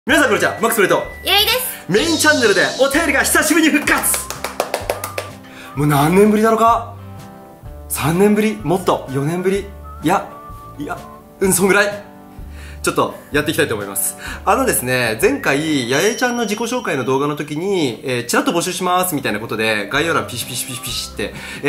皆さんこんにちは、マックスプレートゆいです。 メインチャンネルでお便りが久しぶりに復活。もう何年ぶりだろうか。3年ぶり、もっと4年ぶり、そんぐらいちょっとやっていきたいと思います。ですね、前回やえちゃんの自己紹介の動画の時に、ちらっと募集しますみたいなことで概要欄ピシピシピシピシって、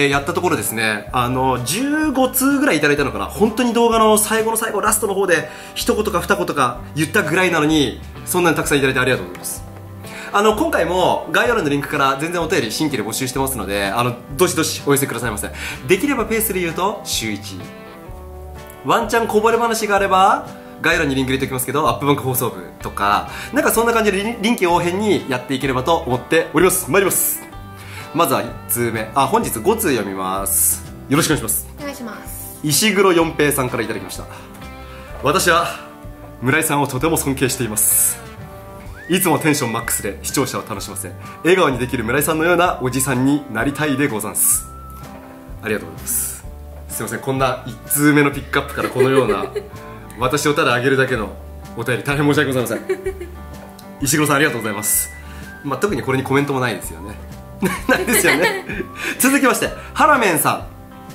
やったところですね、15通ぐらいいただいたのかな。本当に動画の最後の最後、ラストの方で一言か二言か言ったぐらいなのに、そんなにたくさんいただいてありがとうございます。今回も概要欄のリンクから全然お便り新規で募集してますので、どしどしお寄せくださいませ。できればペースで言うと週1、ワンチャンこぼれ話があれば概要欄にリンク入れておきますけど、アップバンク放送部とかなんかそんな感じで臨機応変にやっていければと思っております。参ります。まずは1通目、本日5通読みます。よろしくお願いします。 お願いします。 石黒四平さんからいただきました。私は村井さんをとても尊敬しています。いつもテンションマックスで視聴者を楽しませ、笑顔にできる村井さんのようなおじさんになりたいでござんす。ありがとうございます。すいません、こんな1通目のピックアップからこのような私をただ上げるだけのお便り、大変申し訳ございません。石黒さんありがとうございます。特にこれにコメントもないですよね。ないですよね。続きまして、ハラメンさん。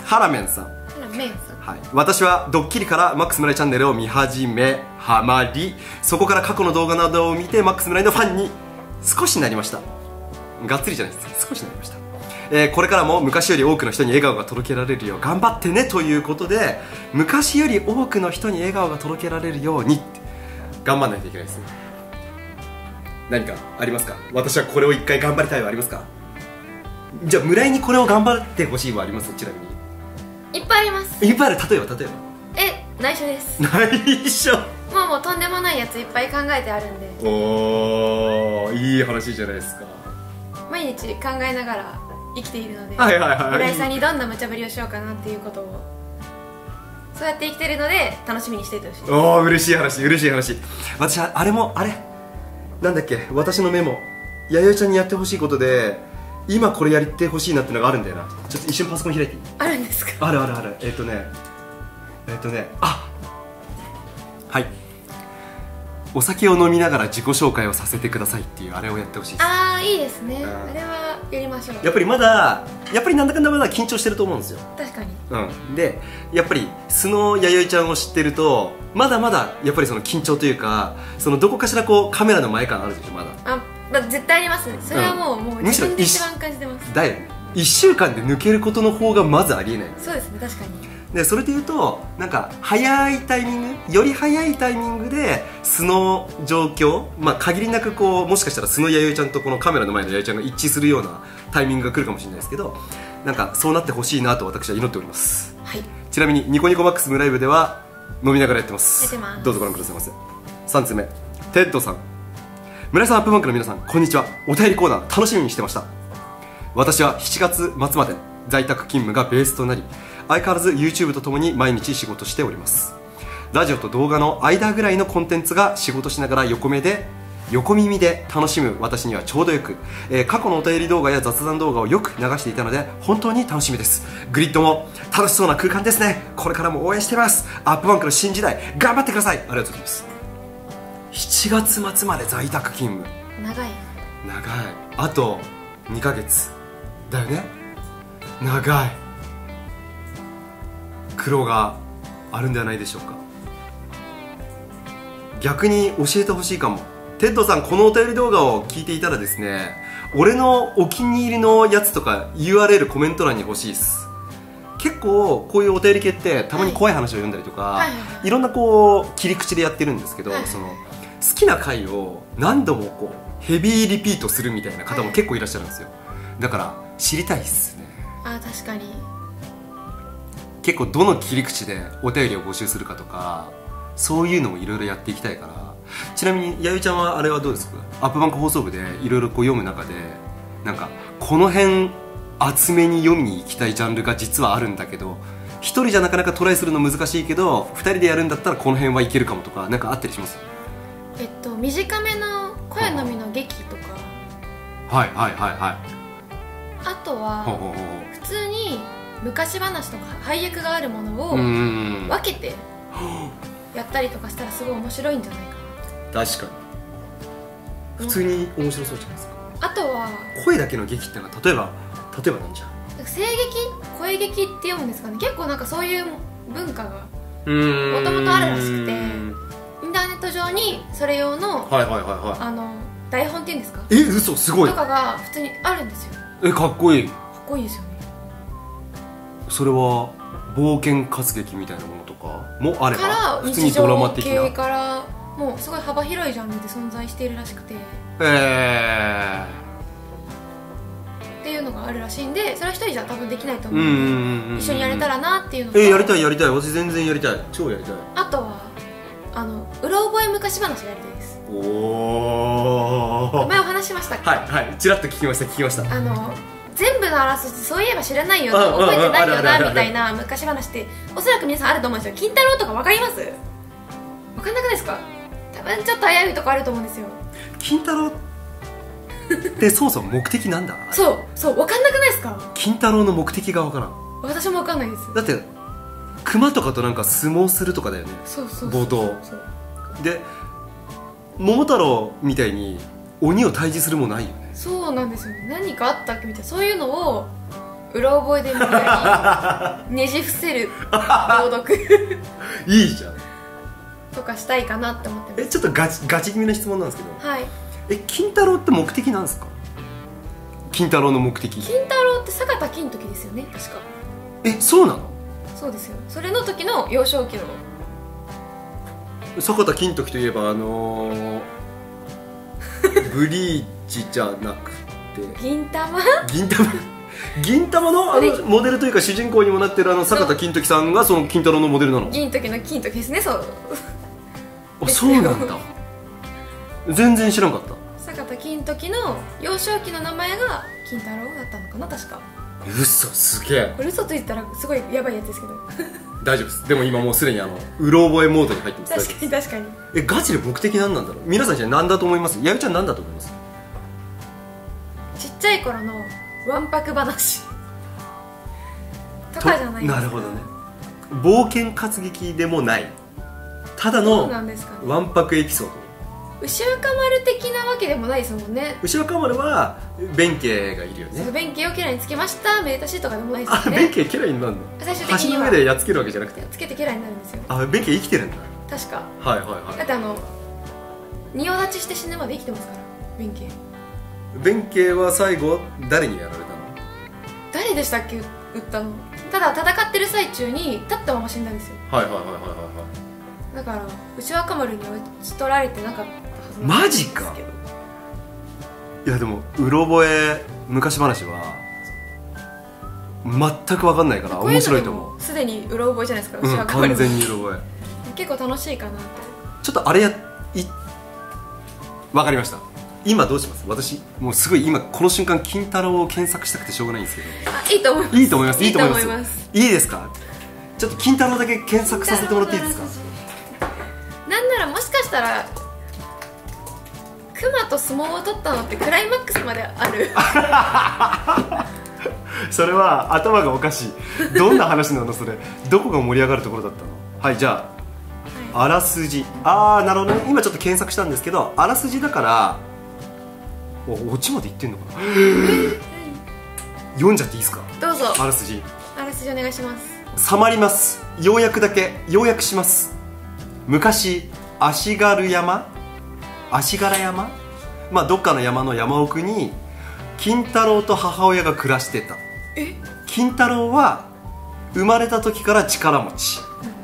はい、私はドッキリからマックス村井チャンネルを見始めハマり、そこから過去の動画などを見てマックス村井のファンに少しなりました。がっつりじゃないです、少しなりました。これからも昔より多くの人に笑顔が届けられるよう頑張ってねということで、昔より多くの人に笑顔が届けられるように頑張らないといけないですね。何かありますか？私はこれを一回頑張りたいはありますか？じゃあ村井にこれを頑張ってほしいはあります？ちなみにいっぱいあります。 いっぱいある。例えば内緒です。 内緒。 もうとんでもないやついっぱい考えてあるんで。 おー、いい話じゃないですか。 毎日考えながら生きているので、 村井さんにどんな無茶ぶりをしようかなっていうことを、そうやって生きてるので楽しみにしていてほしいです。 おー、嬉しい話、嬉しい話。私はなんだっけ、私のメモ、弥生ちゃんにやってほしいことで今これやってほしいなってのがあるんだよな。ちょっと一瞬パソコン開いていい？ あるんですか？ ある。はい、お酒を飲みながら自己紹介をさせてくださいっていうあれをやってほしいです。 いいですね。あれはやりましょう。 やっぱりなんだかんだまだ緊張してると思うんですよ。 確かに。 でやっぱり素の弥生ちゃんを知ってるとまだまだやっぱりその緊張というか、そのどこかしらこうカメラの前感あるでしょ。まだ絶対ありますね。それはもう自分で一番感じてます。 だよね。1週間で抜けることの方がまずありえない。 そうですね、確かに。 でそれでいうとなんか早いタイミング、より早いタイミングで素の状況、限りなくこうもしかしたら素の弥生ちゃんとこのカメラの前の弥生ちゃんが一致するようなタイミングが来るかもしれないですけど、なんかそうなってほしいなと私は祈っております。 はい。 ちなみにニコニコマックスムライブでは飲みながらやってます。どうぞご覧くださいませ。3つ目、テッドさん。村井さん、アップバンクの皆さん、こんにちは。お便りコーナー楽しみにしてました。私は7月末まで在宅勤務がベースとなり、相変わらず YouTube とともに毎日仕事しております。ラジオと動画の間ぐらいのコンテンツが仕事しながら横耳で楽しむ私にはちょうどよく、過去のお便り動画や雑談動画をよく流していたので本当に楽しみです。グリッドも楽しそうな空間ですね。これからも応援しています。アップバンクの新時代頑張ってください。ありがとうございます。7月末まで在宅勤務、 長い。 あと2ヶ月だよね。長い。苦労があるんではないでしょうか。逆に教えてほしいかも。テッドさん、このお便り動画を聞いていたらですね、俺のお気に入りのやつとか URL コメント欄に欲しいです。結構こういうお便り系ってたまに怖い話を読んだりとか、いろんなこう切り口でやってるんですけど、その好きな回を何度もこうヘビーリピートするみたいな方も結構いらっしゃるんですよ。だから知りたいっすね。 確かに。 結構どの切り口でお便りを募集するかとか、そういうのもいろいろやっていきたいから。ちなみに弥生ちゃんはあれはどうですか？アップバンク放送部でいろいろ読む中で、なんかこの辺厚めに読みに行きたいジャンルが実はあるんだけど、一人じゃなかなかトライするの難しいけど二人でやるんだったらこの辺はいけるかもとか、なんかあったりします？ 短めの声のみの劇とか、 あとは普通に昔話とか配役があるものを分けてやったりとかしたらすごい面白いんじゃないかな。 確か普通に面白そうじゃないですか。 あとは声だけの劇ってのは例えばなんじゃ声劇、声劇って読むんですかね。結構なんかそういう文化がももともとあるらしくて、インターネット上にそれ用の台本っていうんですか、 嘘、すごいとかが普通にあるんですよ。 かっこいい。 かっこいいですよね。 それは冒険活劇みたいなものとかもあれからば普通にドラマ的日常系なからもうすごい幅広いジャンルで存在しているらしくて、っていうのがあるらしいんで、それは一人じゃ多分できないと思うんで、一緒にやれたらなっていうのと、 やりたい私全然やりたい、超やりたい。 あとはうろ覚え昔話やりたいです。 おお、 前お話しましたっけ。 はいちらっと聞きました全部のあらすじそういえば知らないよな、覚えてないよなみたいな昔話っておそらく皆さんあると思うんですよ。金太郎とか分かります？分かんなくないですか？多分ちょっと危ういとこあると思うんですよ。 金太郎ってそもそも目的なんだそう分かんなくないですか？ 金太郎の目的が分からん。 私も分かんないです。 だって熊とかとなんか相撲するとかだよね。冒頭で桃太郎みたいに鬼を退治するもないよね。 そうなんですよね。何かあったっけみたいな、そういうのをうろ覚えで無理やりねじ伏せる朗読いいじゃんとかしたいかなって思ってます。 ちょっとガチ気味な質問なんですけど、 はい、 金太郎って目的なんですか？金太郎の目的。 金太郎って坂田金時ですよね、確か。 そうなの？ そうですよ。それの時の幼少期の坂田金時といえばブリーチじゃなくて銀玉のモデルというか主人公にもなってる坂田金時さんがその金太郎のモデルなの？ 銀時の金時ですね。そうなんだ全然知らんかった。 坂田金時の幼少期の名前が金太郎だったのかな、確か。 嘘、すげえ。 これ嘘ついたらすごいやばいやつですけど大丈夫です。でも今もうすでにうろ覚えモードに入ってます。 確かにガチで目的何なんだろう。皆さんじゃ何だと思います？やゆちゃん何だと思います？ ちっちゃい頃のわんぱく話とかじゃないですか。 なるほどね。冒険活劇でもない、ただのわんぱくエピソード。 牛若丸的なわけでもないですもんね。 牛若丸は弁慶がいるよね。 弁慶をキャラにつけましためでたしとかでもないですよね。 弁慶キャラになるの？ 最終的には橋の上でやっつけるわけじゃなくてつけてキャラになるんですよ。 弁慶生きてるんだ。 確か。 はいだって仁王立ちして死ぬまで生きてますから弁慶。 弁慶は最後誰にやられたの？ 誰でしたっけ撃ったの。ただ戦ってる最中に立ったまま死んだんですよ。だから牛若丸に討ち取られてなかったはずなんですけど。マジか。 いやでもうろ覚え昔話は全く分かんないから面白いと思う。 すでにうろ覚えじゃないですか、牛若丸。 完全にうろ覚え。結構楽しいかなと。ちょっと分かりました。今どうします？私もうすごい今この瞬間金太郎を検索したくてしょうがないんですけど。 いいと思います。 いいと思います。いいですか？ちょっと金太郎だけ検索させてもらっていいですか？ なんならもしかしたら熊と相撲を取ったのってクライマックスまであるそれは頭がおかしい。どんな話なのそれ。どこが盛り上がるところだったの？はい、じゃあ、あらすじ。なるほどね。今ちょっと検索したんですけど、あらすじだからオチまでいってんのかな読んじゃっていいですか？ どうぞ。 あらすじお願いします。 さまります。要約します。昔足柄山、どっかの山の山奥に金太郎と母親が暮らしてた。金太郎は生まれた時から力持ち、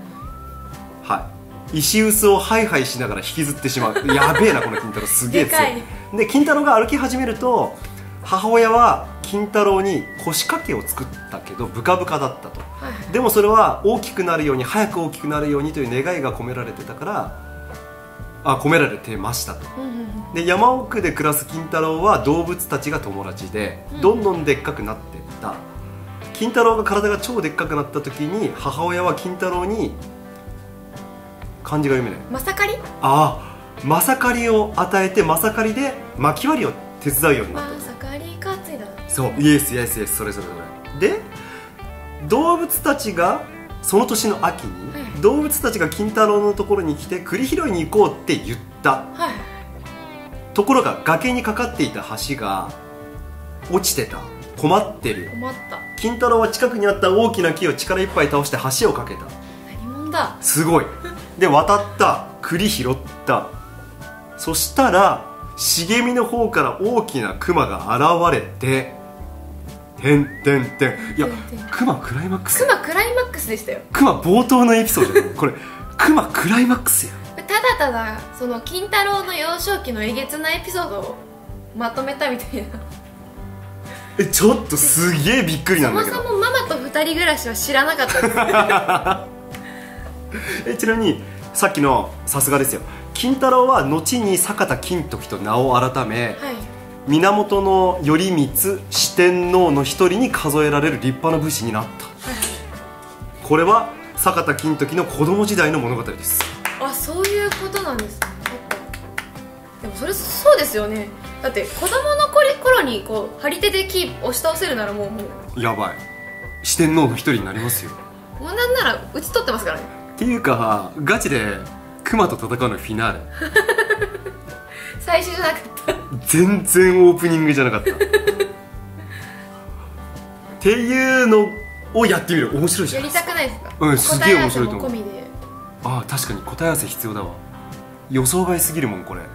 石臼をハイハイしながら引きずってしまう。やべえなこの金太郎、すげえ強い。で金太郎が歩き始めると母親は金太郎に腰掛けを作ったけどブカブカだったと、でもそれは大きくなるように、早く大きくなるようにという願いが込められてたから込められてましたと。で山奥で暮らす金太郎は動物たちが友達でどんどんでっかくなっていった。金太郎が体が超でっかくなった時に母親は金太郎に漢字が読めない。 まさかり？ まさかりを与えて、まさかりで薪割りを手伝うようになった。 まさかりかついだ。 そう、イエス、それで動物たちがその年の秋に、動物たちが金太郎のところに来て栗拾いに行こうって言った。 ところが崖にかかっていた橋が落ちてた、困ってる。 困った。 金太郎は近くにあった大きな木を力いっぱい倒して橋を架けた。 何者だ。 すごい。で渡った、栗拾った。そしたら茂みの方から大きなクマが現れて、てんてんてん。いや、クマクライマックス。 クマクライマックスでしたよ。 クマ冒頭のエピソードこれクマクライマックスや。 ただただその金太郎の幼少期のえげつなエピソードをまとめたみたいな。 ちょっとすげえびっくりなんだけど。 そもそもママと二人暮らしは知らなかったですちなみにさっきのさすがですよ、金太郎は後に坂田金時と名を改め、 はい、 源頼光四天王の一人に数えられる立派な武士になった、はい、これは坂田金時の子供時代の物語です。 あ、そういうことなんですね。でもそれそうですよね。だって子供の頃にこう張り手で木押し倒せるならもうやばい、四天王の一人になりますよ。 もうなんなら打ち取ってますからね。 っていうかガチで熊と戦うのフィナーレ最初じゃなかった。 全然オープニングじゃなかったっていうのをやってみる。面白いじゃないですか。 やりたくないですか。 うん、すげえ面白いと思う。 答え合わせも込みで。 ああ、確かに答え合わせ必要だわ。予想外すぎるもんこれ。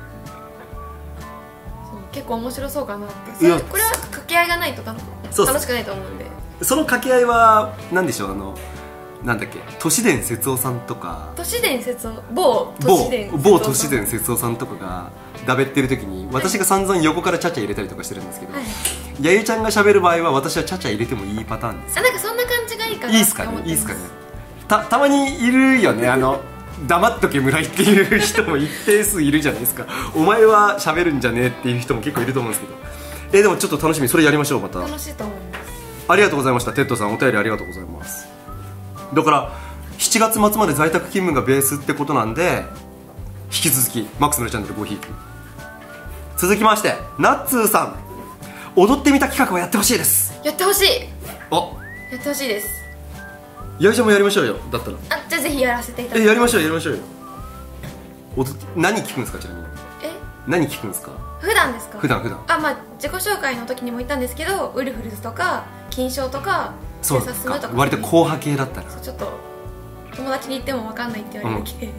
結構面白そうかなって。これは掛け合いがないと楽しくないと思うんで。 その掛け合いは何でしょう、なんだっけ、都市伝説夫さんとか、 都市伝説夫、某都市伝説夫さんとかがだべってる時に、私が散々横からチャチャ入れたりとかしてるんですけど、 はい、 やゆちゃんが喋る場合は私はチャチャ入れてもいいパターンです。 なんかそんな感じがいいかなって思ってます。 いいっすかね、いいっすかね。たまにいるよね、黙っとけ村井っていう人も一定数いるじゃないですか。お前は喋るんじゃねえっていう人も結構いると思うんですけど、でもちょっと楽しみ、それやりましょう。また楽しいと思います。 ありがとうございました。テッドさん、お便りありがとうございます。だから7月末まで在宅勤務がベースってことなんで、引き続きマックス村チャンネルごひいき。続きましてナッツーさん、踊ってみた企画をやってほしいです。 やってほしい。 あ、 やってほしいです。 やいちゃんもやりましょうよ。だったらじゃあぜひやらせていただきます。 やりましょうよ。何聞くんですか。ちなみに何聞くんですか。 普段ですか。 普段自己紹介の時にも言ったんですけど、ウルフルズとか金賞とかそうですか、割と硬派系だったらちょっと友達に言っても分かんないって言われる系ですね、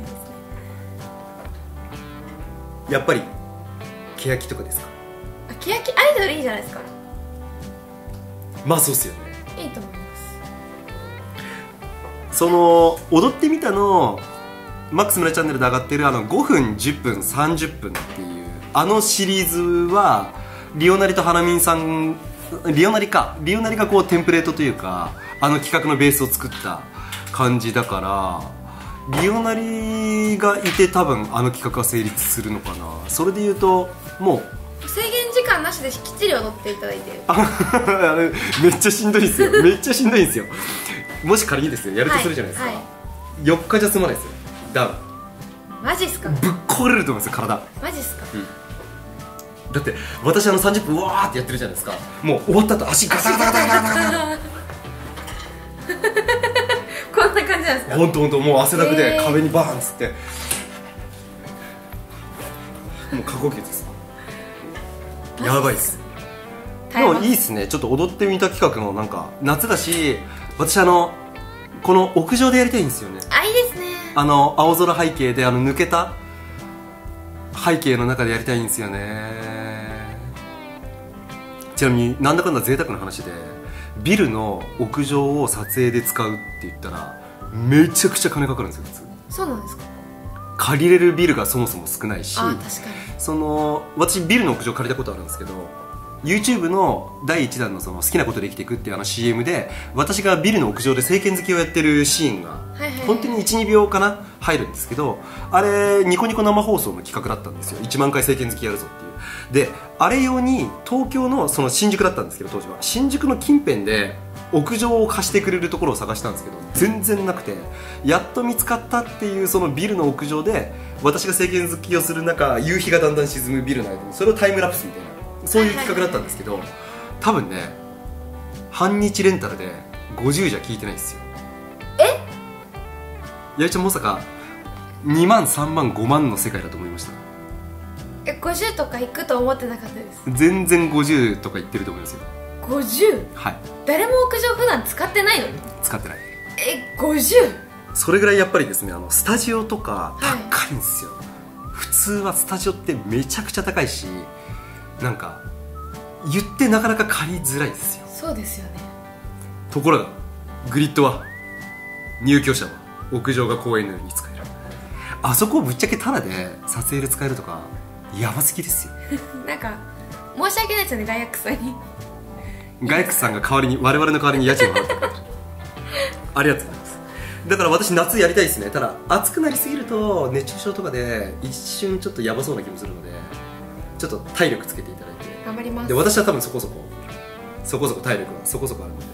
やっぱり欅とかですか。 欅アイドルいいじゃないですか。 まあそうっすよね。 いいと思います。 踊ってみたのマックス村チャンネルで上がってる5分10分30分っていうシリーズは、リオナリとハナミンさん、リオナリがこうテンプレートというか企画のベースを作った感じだから、リオナリがいて多分企画は成立するのかな。それでいうともう制限時間なしできっちり踊っていただいてめっちゃしんどいんですよ。めっちゃしんどいんですよ。もし仮にですよ、やるとするじゃないですか、4日じゃ済まないですよ。ダウンマジっすか。 ぶっ壊れると思うんですよ、体。 マジっすか。 だって私30分わーってやってるじゃないですか。もう終わった後足ガタガタガタガタガタこんな感じなんですか。 ほんともう汗だくで壁にバーンっつって、もう過呼吸です。やばいっす。でもいいっすね。ちょっと踊ってみた企画の夏だし、私この屋上でやりたいんですよね。 いいですね。 青空背景で抜けた背景の中でやりたいんですよね。ちなみになんだかんだ贅沢な話で、ビルの屋上を撮影で使うって言ったらめちゃくちゃ金かかるんですよ、普通。 そうなんですか。 借りれるビルがそもそも少ないし、 確かに私ビルの屋上借りたことあるんですけど、 YouTube の第1弾の好きなことで生きていくっていうCM で、私がビルの屋上で正拳突きをやってるシーンが本当に 1,2 秒かな入るんですけど、あれニコニコ生放送の企画だったんですよ。1万回正拳突きやるぞっていう。であれ用に東京の新宿だったんですけど、当時は新宿の近辺で屋上を貸してくれるところを探したんですけど全然なくて、やっと見つかったっていうそのビルの屋上で私が正拳突きをする中、夕日がだんだん沈むビルの間にそれをタイムラプスみたいな、そういう企画だったんですけど、多分ね半日レンタルで50じゃ聞いてないですよ。やいちゃんまさか2万3万5万の世界だと思いました。 50とかいくと思ってなかったです。 全然50とかいってると思いますよ。 50？ はい。 誰も屋上普段使ってないのに？ 使ってない。 50？ それぐらいやっぱりですね、スタジオとかはい高いんですよ、普通はスタジオってめちゃくちゃ高いし、なんか言ってなかなか借りづらいですよ。 そうですよね。 ところがグリッドは入居者は屋上が公園のように使える。あそこをぶっちゃけタダで撮影で使えるとかやばすぎですよ。 なんか申し訳ないですよね、ガイアックスさんに。 ガイアックスさんが代わりに、我々の代わりに家賃を払ってくれる。ありがとうございます。だから私夏やりたいですね。ただ暑くなりすぎると熱中症とかで一瞬ちょっとやばそうな気もするので、ちょっと体力つけていただいて頑張ります。 で、私は多分そこそこ体力はそこそこあるので、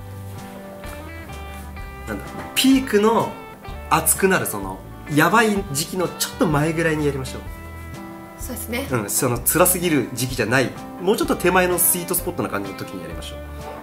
なんだピークの暑くなるそのやばい時期のちょっと前ぐらいにやりましょう。 そうですね。 その辛すぎる時期じゃない、もうちょっと手前のスイートスポットな感じの時にやりましょう。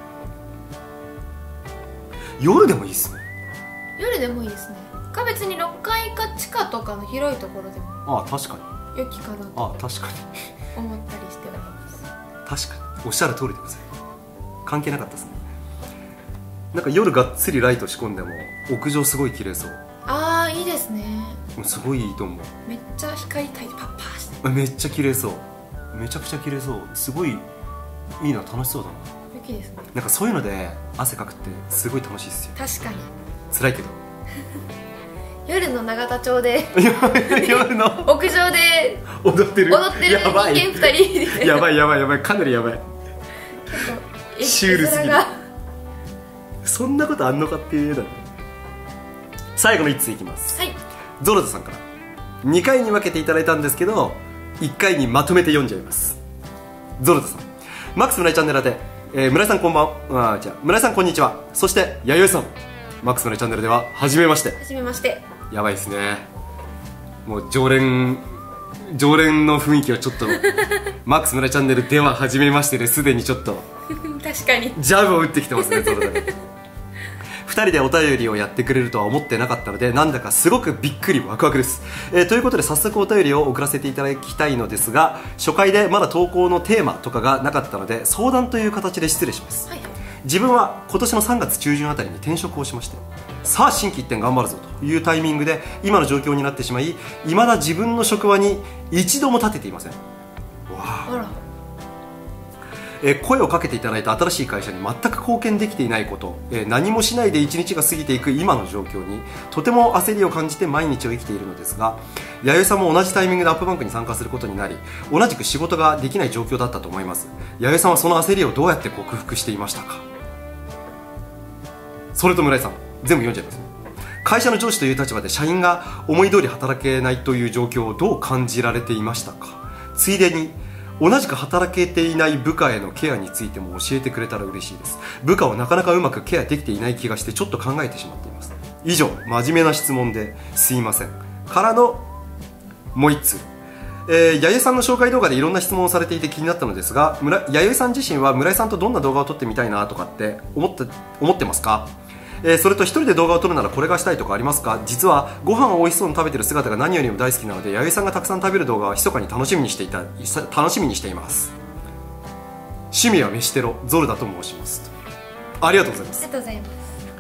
夜でもいいですね。 夜でもいいですね。か別に6階か地下とかの広いところでもああ確かに、 良きかなとああ確かに思ったりしております。 確かにおっしゃる通りでございます。関係なかったですね。なんか夜がっつりライト仕込んでも屋上すごい綺麗そう。 ああいいですね。 すごいいいと思う。 めっちゃ光たいてパッパーして、 めっちゃ綺麗そう。めちゃくちゃ綺麗そう。すごいいいな、楽しそうだな。 良きですね。 なんかそういうので汗かくってすごい楽しいですよ。 確かに辛いけど夜の永田町で夜の屋上で踊ってる人間2人でやばいやばいやばい、かなりやばい。 結構シュールすぎる。 絵面がそんなことあんのかっていうの。最後の1通いきます。 はい。 ゾロタさんから2回に分けていただいたんですけど1回にまとめて読んじゃいます。ゾロタさん、マックス村井チャンネルで、村井さんこんばん、じゃあ村井さんこんにちは。そして弥生さん、マックス村井チャンネルでは初めまして。 はじめまして。 やばいですね。もう常連の雰囲気はちょっとマックス村井チャンネルでは初めましてですでにちょっと確かにジャブを打ってきてますね。ゾロタで2人でお便りをやってくれるとは思ってなかったので、なんだかすごくびっくりワクワクです。ということで早速お便りを送らせていただきたいのですが、初回でまだ投稿のテーマとかがなかったので相談という形で失礼します。 はい。 自分は今年の3月中旬あたりに転職をしまして、さあ心機一転頑張るぞというタイミングで今の状況になってしまい、未だ自分の職場に一度も立てていません。わあら。 声をかけていただいた新しい会社に全く貢献できていないこと、何もしないで一日が過ぎていく今の状況にとても焦りを感じて毎日を生きているのですが、弥生さんも同じタイミングでアップバンクに参加することになり、同じく仕事ができない状況だったと思います。弥生さんはその焦りをどうやって克服していましたか。それと村井さん、全部読んじゃいます。会社の上司という立場で社員が思い通り働けないという状況をどう感じられていましたか。ついでに同じく働けていない部下へのケアについても教えてくれたら嬉しいです。部下をなかなかうまくケアできていない気がしてちょっと考えてしまっています。以上、真面目な質問ですいませんからのもう一通。弥生さんの紹介動画でいろんな質問をされていて気になったのですが、弥生さん自身は村井さんとどんな動画を撮ってみたいなとかって思ってますか。それと一人で動画を撮るならこれがしたいとかありますか。実はご飯を美味しそうに食べてる姿が何よりも大好きなので、弥生さんがたくさん食べる動画は密かに楽しみにしています。趣味は飯テロ、ゾルだと申します。ありがとうございます。 ありがとうございます。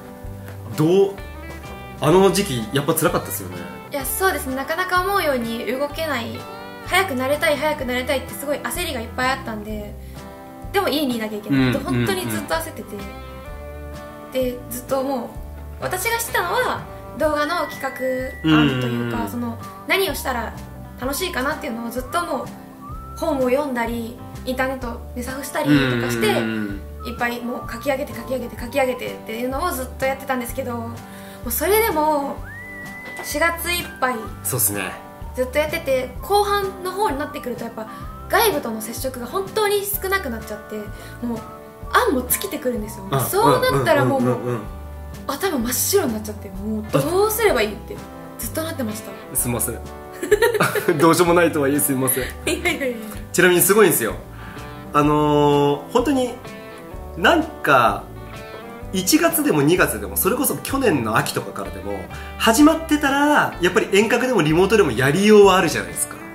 あの時期やっぱ辛かったですよね。 いや、そうですね。なかなか思うように動けない、早くなれたいってすごい焦りがいっぱいあったんで、でも家にいなきゃいけないと本当にずっと焦ってて、でずっともう私がしてたのは動画の企画案というか、その何をしたら楽しいかなっていうのをずっともう本を読んだりインターネットでサフしたりとかして、いっぱいもう書き上げてっていうのをずっとやってたんですけど、もうそれでも4月いっぱいそうですね、 ずっとやってて、後半の方になってくるとやっぱ外部との接触が本当に少なくなっちゃって、もう案も尽きてくるんですよ。そうなったらもう頭真っ白になっちゃって、もうどうすればいいってずっとなってました。 すみませんどうしようもないとはいえすみません。 いやちなみにすごいんですよ。本当になんか1月でも2月でも、それこそ去年の秋とかからでも始まってたら、やっぱり遠隔でもリモートでもやりようはあるじゃないですか。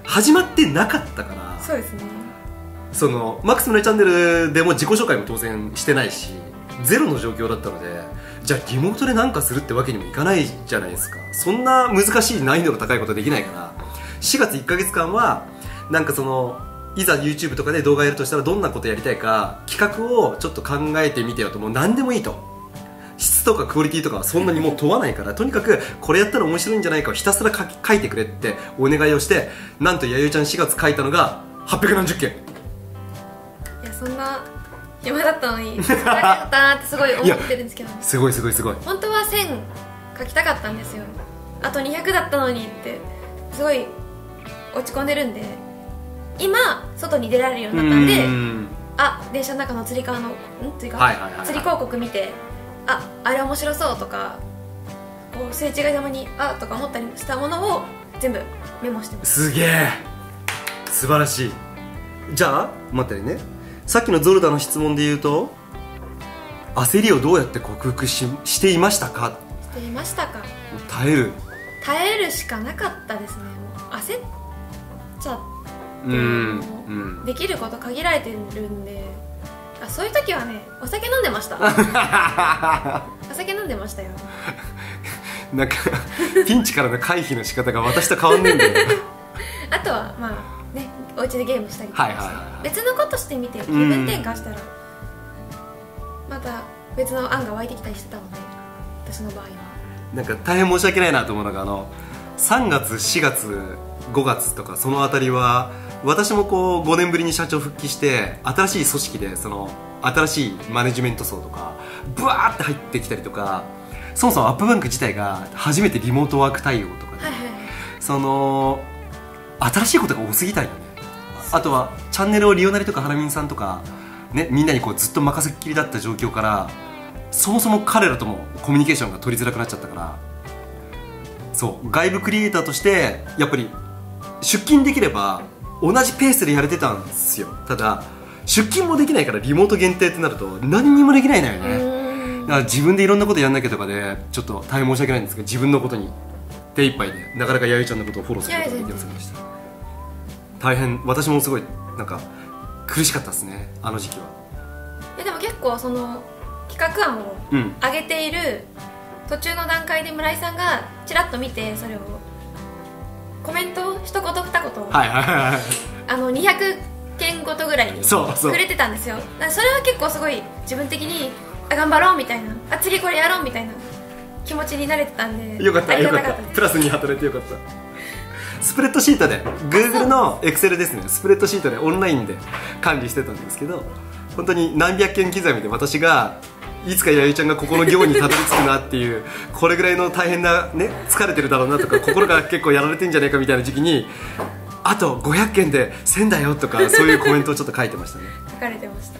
始まってなかったから、 そうですね。 そのマックス村井チャンネルでも自己紹介も当然してないし、ゼロの状況だったので、じゃあリモートで何かするってわけにもいかないじゃないですか。そんな難しい難易度の高いことできないから、4月1ヶ月間はなんかそのいざ YouTube とかで動画やるとしたらどんなことやりたいか企画をちょっと考えてみてよと。もう何でもいいと、質とかクオリティとかはそんなにもう問わないから、とにかくこれやったら面白いんじゃないかをひたすら書いてくれってお願いをして、なんと弥生ちゃん4月書いたのが800何十件。 いや、そんな暇だったのに書きたかったなってすごい思ってるんですけど、 すごいすごいすごい。 本当は1000書きたかったんですよ。あと200だったのにってすごい落ち込んでるんで、今外に出られるようになったんで、あ、電車の中のつり革の釣り広告見て、あれ面白そうとか、こうすれ違いざまにとか思ったりしたものを全部メモしてます。 すげえ、素晴らしい。じゃあ待ってね、さっきのゾルダの質問で言うと、焦りをどうやって克服していましたか。 していましたか。 耐えるしかなかったですね。もう焦っちゃって、できること限られてるんで、そういう時はね、お酒飲んでましたお酒飲んでましたよ。 なんかピンチからの回避の仕方が私と変わんねえんだよあとはまあね、お家でゲームしたりとかして、別のことしてみて気分転換したらまた別の案が湧いてきたりしてたので、私の場合はなんか大変申し訳ないなと思うのが、3月4月5月とかそのあたりは、私もこう5年ぶりに社長復帰して新しい組織で、その新しいマネジメント層とかブワーって入ってきたりとか、そもそもアップバンク自体が初めてリモートワーク対応とかで、その新しいことが多すぎたりね。あとはチャンネルをリオナリとかハラミンさんとか、ね、みんなにこうずっと任せっきりだった状況から、そもそも彼らともコミュニケーションが取りづらくなっちゃったから、そう外部クリエイターとしてやっぱり出勤できれば同じペースでやれてたんですよ。ただ出勤もできないからリモート限定ってなると何にもできないのよね。だから自分でいろんなことやんなきゃとかでちょっと大変申し訳ないんですけど、自分のことに手一杯でなかなか弥生ちゃんのことをフォローすることができませんでした。大変、私もすごいなんか苦しかったですね、あの時期は。 でも結構その企画案を上げている途中の段階で村井さんがちらっと見て、それをコメントを一言二言200件ごとぐらいにくれてたんですよ。だからそれは結構すごい自分的に頑張ろうみたいな、次これやろうみたいな気持ちになれてたんで、 よかったよかった、プラスに働いてよかった。スプレッドシートで Google の Excel ですね、スプレッドシートでオンラインで管理してたんですけど、本当に何百件刻みで私がいつか弥生ちゃんがここの行にたどり着くなっていう、これぐらいの大変なね、疲れてるだろうなとか、心が結構やられてんじゃないかみたいな時期に、あと500件で1000だよとか、そういうコメントをちょっと書いてましたね。 書かれてました。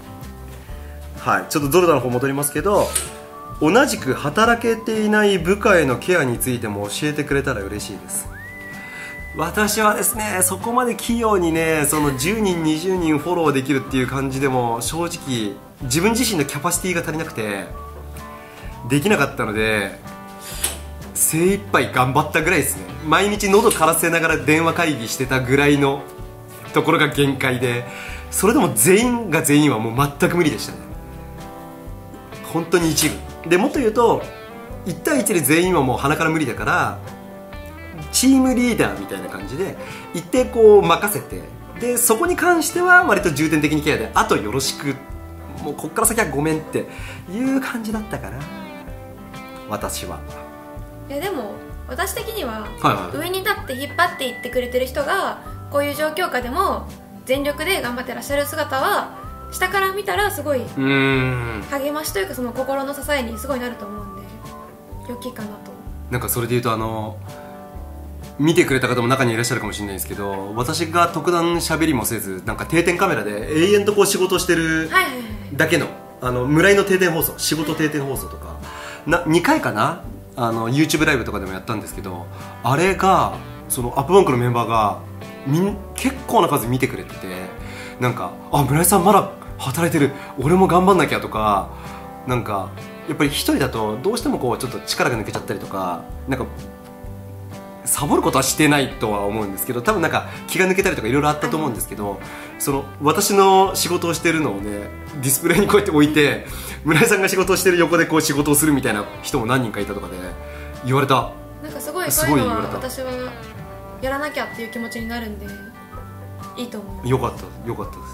はい、ちょっとゾルダの方戻りますけど、同じく働けていない部下へのケアについても教えてくれたら嬉しいです。私はですね、そこまで器用にね、その10人20人フォローできるっていう感じでも正直自分自身のキャパシティが足りなくてできなかったので、精一杯頑張ったぐらいですね。毎日喉枯らせながら電話会議してたぐらいのところが限界で、それでも全員が全員はもう全く無理でしたね。本当に一部で、もっと言うと1対1で全員はもう鼻から無理だから、チームリーダーみたいな感じで一定こう任せて、でそこに関しては割と重点的にケアで、あとよろしく、もうこっから先はごめんっていう感じだったかな、私は。 いやでも私的には、上に立って引っ張っていってくれてる人がこういう状況下でも全力で頑張ってらっしゃる姿は、下から見たらすごい励ましというか、その心の支えにすごいなると思うんで、大きいかなと。 なんかそれでいうと見てくれた方も中にいらっしゃるかもしれないですけど、私が特段喋りもせず、なんか定点カメラで永遠とこう仕事をしてるだけの、村井の定点放送、仕事定点放送とか2回かな、YouTube ライブとかでもやったんですけど、あれがそのアップバンクのメンバーが結構な数見てくれてて、なんか村井さんまだ働いてる、俺も頑張んなきゃとか、なんかやっぱり一人だとどうしてもこうちょっと力が抜けちゃったりとか、なんかサボることはしてないとは思うんですけど、多分なんか気が抜けたりとかいろいろあったと思うんですけど、その私の仕事をしてるのをねディスプレイにこうやって置いて、村井さんが仕事をしてる横でこう仕事をするみたいな人も何人かいたとかで言われた。 なんかすごいそういうのは私はやらなきゃっていう気持ちになるんでいいと思う。 よかったよかったです。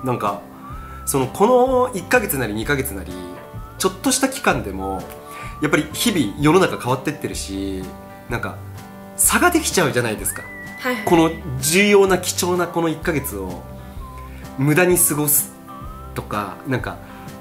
なんかそのこの1ヶ月なり2ヶ月なりちょっとした期間でもやっぱり日々世の中変わってってるし、なんか差ができちゃうじゃないですか、 はいはい、 この重要な貴重なこの1ヶ月を無駄に過ごすとか、なんか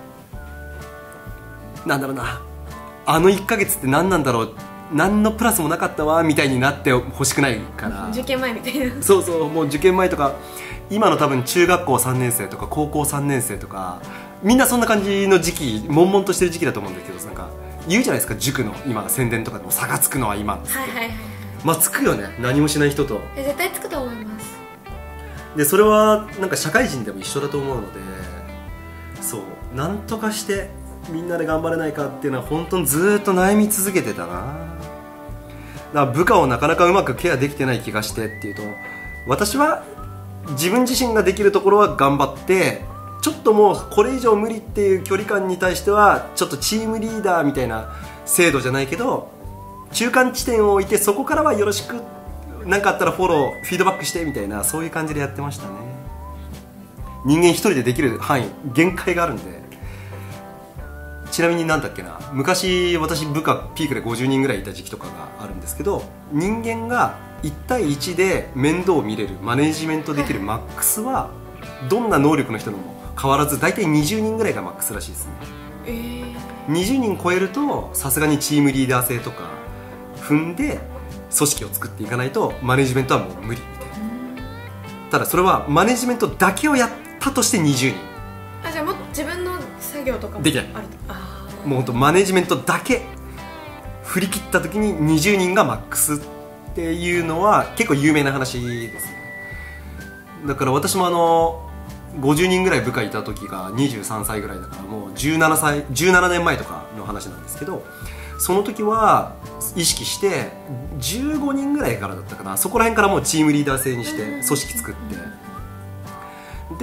なんだろうな、あの1ヶ月って何なんだろう、何のプラスもなかったわみたいになってほしくないから受験前みたいなそうそう、もう受験前とか今の多分中学校3年生とか高校3年生とかみんなそんな感じの時期、悶々としてる時期だと思うんだけど、なんか言うじゃないですか、塾の今宣伝とかでも差がつくのは今、 はいはいはい、 まあつくよね、何もしない人と。 絶対つくと思います。 でそれはなんか社会人でも一緒だと思うので、そうなんとかしてみんなで頑張れないかっていうのは本当にずーっと悩み続けてたな。だから部下をなかなかうまくケアできてない気がしてっていうと、私は自分自身ができるところは頑張って、ちょっともうこれ以上無理っていう距離感に対してはちょっとチームリーダーみたいな制度じゃないけど中間地点を置いて、そこからはよろしく、何かあったらフォローフィードバックしてみたいな、そういう感じでやってましたね。人間一人でできる範囲限界があるんで。ちなみになんだっけな、昔私部下ピークで50人ぐらいいた時期とかがあるんですけど、人間が1対1で面倒を見れるマネージメントできるマックスはどんな能力の人にも変わらず大体20人ぐらいがマックスらしいですね。20人超えるとさすがにチームリーダー性とか踏んで組織を作っていかないとマネジメントはもう無理みたいな。ただそれはマネジメントだけをやったとして20人。 じゃあもう自分の作業とかもできない。もう本当マネジメントだけ振り切った時に20人がマックスっていうのは結構有名な話ですね。だから私も50人ぐらい部下いた時が23歳ぐらいだから、もう17年前とかの話なんですけど、その時は意識して15人ぐらいからだったかな、そこら辺からもうチームリーダー制にして組織作って、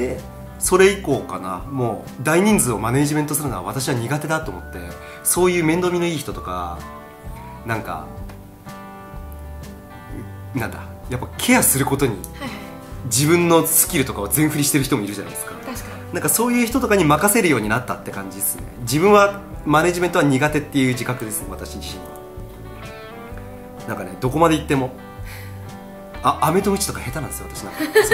でそれ以降かな、もう大人数をマネージメントするのは私は苦手だと思って、そういう面倒見のいい人とか、なんかなんだやっぱケアすることに自分のスキルとかを全振りしてる人もいるじゃないですか。 確かに。 なんかそういう人とかに任せるようになったって感じですね。自分はマネジメントは苦手っていう自覚ですね、私自身は。なんかね、どこまで行ってもアメとムチとか下手なんですよ、私。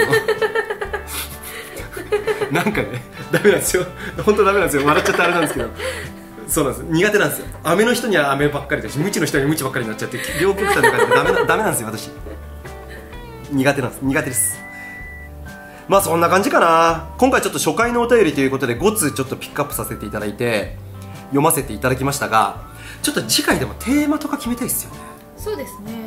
なんかね、ダメなんですよ、本当ダメなんですよ、笑っちゃってあれなんですけど、そうなんです、苦手なんですよ。アメの人にはアメばっかりだし、ムチの人にはムチばっかりになっちゃって、両極端でダメなんですよ、私。苦手です。まあそんな感じかな。今回ちょっと初回のお便りということで5通ちょっとピックアップさせていただいて読ませていただきましたが、ちょっと次回でもテーマとか決めたいですよね。 そうですね。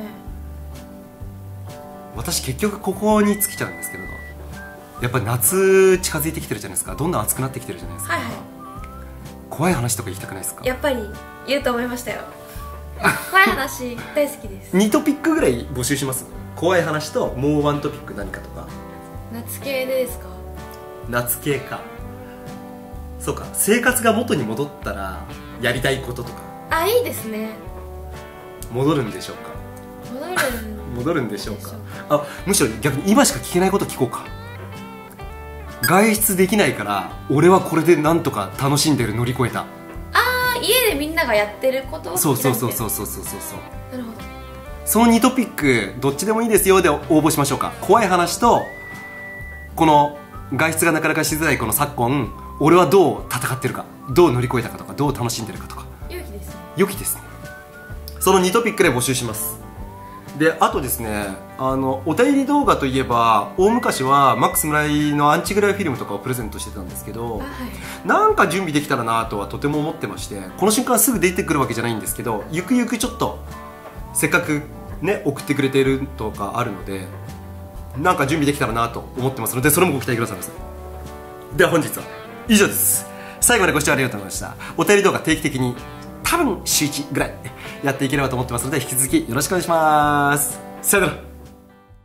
私結局ここに尽きちゃうんですけど、やっぱり夏近づいてきてるじゃないですか。どんどん暑くなってきてるじゃないですか。 はいはい。 怖い話とか言いたくないですか？ やっぱり言うと思いましたよ。怖い話大好きです。 2トピックぐらい募集します。怖い話ともう1トピック何かとか。 夏系でですか？ 夏系か。そうか、生活が元に戻ったらやりたいこととか。 あ、いいですね。 戻るんでしょうか？戻るんでしょうか？あ、むしろ逆に今しか聞けないこと聞こうか。外出できないから俺はこれでなんとか楽しんでる、乗り越えた。 ああ、家でみんながやってることをそう。なるほど。その2トピックどっちでもいいですよで応募しましょうか。怖い話とこの外出がなかなかしづらいこの昨今、俺はどう戦ってるか、どう乗り越えたかとか、どう楽しんでるかとか。良きですね。その2トピックで募集します。で、あとですね、お便り動画といえば大昔はマックス村井のアンチグライフィルムとかをプレゼントしてたんですけど、なんか準備できたらなとはとても思ってまして、この瞬間すぐ出てくるわけじゃないんですけど、ゆくゆくちょっとせっかくね送ってくれているとかあるので、なんか準備できたらなと思ってますので、それもご期待くださいませ。では本日は以上です。最後までご視聴ありがとうございました。お便り動画定期的に多分週1ぐらいやっていければと思ってますので、引き続きよろしくお願いします。さよなら。